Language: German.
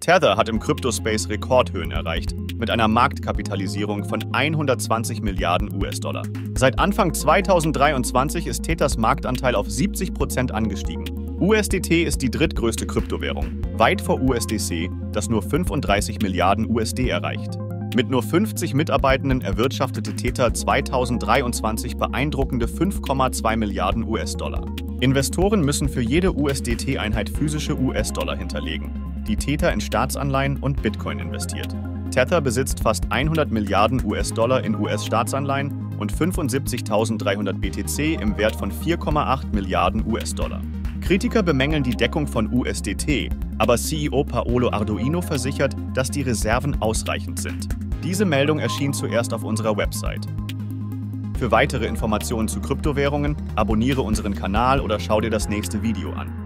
Tether hat im Kryptospace Rekordhöhen erreicht, mit einer Marktkapitalisierung von 120 Milliarden US-Dollar. Seit Anfang 2023 ist Tethers Marktanteil auf 70% angestiegen. USDT ist die drittgrößte Kryptowährung, weit vor USDC, das nur 35 Milliarden USD erreicht. Mit nur 50 Mitarbeitenden erwirtschaftete Tether 2023 beeindruckende 5,2 Milliarden US-Dollar. Investoren müssen für jede USDT-Einheit physische US-Dollar hinterlegen, die Tether in Staatsanleihen und Bitcoin investiert. Tether besitzt fast 100 Milliarden US-Dollar in US-Staatsanleihen und 75.300 BTC im Wert von 4,8 Milliarden US-Dollar. Kritiker bemängeln die Deckung von USDT, aber CEO Paolo Ardoino versichert, dass die Reserven ausreichend sind. Diese Meldung erschien zuerst auf unserer Website. Für weitere Informationen zu Kryptowährungen abonniere unseren Kanal oder schau dir das nächste Video an.